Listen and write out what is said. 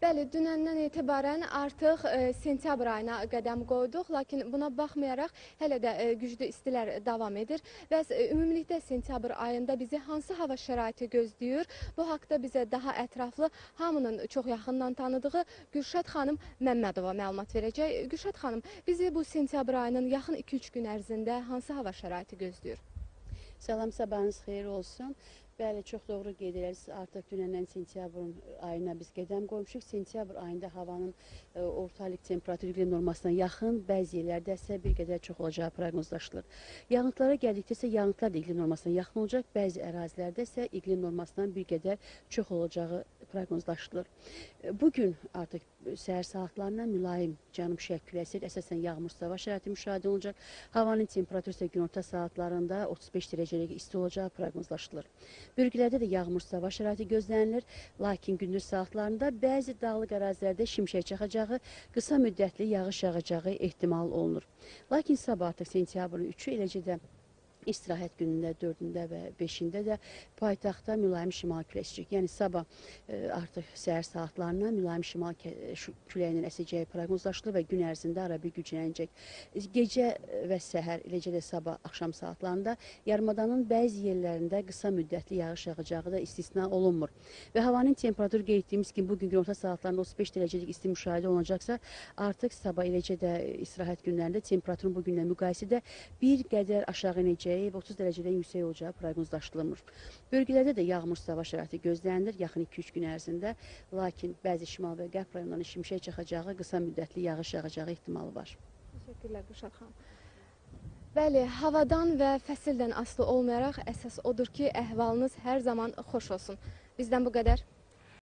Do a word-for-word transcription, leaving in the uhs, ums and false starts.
Bəli, dünəndən etibarən artıq e, sentyabr ayına qədəm qoyduq, lakin buna baxmayaraq hələ də e, güclü istilər davam edir. Bəs e, ümumilikdə sentyabr ayında bizi hansı hava şəraiti gözləyir? Bu haqda bizə daha ətraflı hamının çox yaxından tanıdığı Gülşad xanım Məmmədova məlumat verəcək. Gülşad xanım, bizi bu sentyabr ayının yaxın iki üç gün ərzində hansı hava şəraiti gözləyir? Salam, sabahınız xeyir olsun. Bəli, çox doğru qeyd edirsiniz. Artıq dünəndən sentyabrın ayına biz qədəm qoymuşuq. Sentyabr ayında havanın e, ortalıq temperatür iqlim normasına yaxın, bəzi yerlərdə isə bir qədər çox olacağı proqnozlaşdırılır. Yağıntılara gəldikdə isə yağıntılar da iqlim normasına yaxın olacaq, bəzi ərazilərdə isə iqlim normasından bir qədər çox olacağı proqnozlaşdırılır. E, bugün artıq səhər saatlarında mülayim cənub-şərq küləsi əsasən yağmur hava şəraiti müşahidə olunacaq. Havanın temperaturu isə günorta saatlarında otuz beş dərəcəlik isti olacağı proqnozlaşdırılır. Bölgələrdə də yağmur hava şəraiti gözlənilir, lakin gündüz saatlarında bəzi dağlıq ərazilərdə şimşək çaxacağı, qısa müddətli yağış yağacağı ehtimal olunur. Lakin sabah artıq sentyabrın üçü, eləcə də istirahət günündə dördündə və beşində də paytaxtda mülayim şimal küləyi əsəcək. Yəni sabah e, artıq səhər saatlarında mülayim şimal küləyinin əsəcəyi proqnozlaşdırılır və gün ərzində arabir güclənəcək. Gecə və səhər, eləcə də sabah axşam saatlarında yarımadanın bəzi yerlərində qısa müddətli yağış yağacağı da istisna olunmur. Və havanın temperaturu qeyd etdiyimiz kimi bugün günorta saatlarında otuz beş dərəcəlik isti müşahidə olunacaqsa, artıq sabah, eləcə də istirahət günlərində temperaturun bugünlə müqayisədə bir qədər aşağı inəcək, otuz dərəcədən yüksək olacağı proqnozlaşdırılmır. Bölgələrdə də yağmur hava şəraiti gözlənilir yaxın iki üç gün ərzində, lakin bəzi şimal və qərb rayonlarının şimşək çaxacağı, qısa müddətli yağış yağacağı ehtimalı var. Təşəkkürlər Gülşad xanım. Bəli, havadan və fəsildən asılı olmayaraq əsas odur ki, əhvalınız hər zaman xoş olsun. Bizdən bu qədər.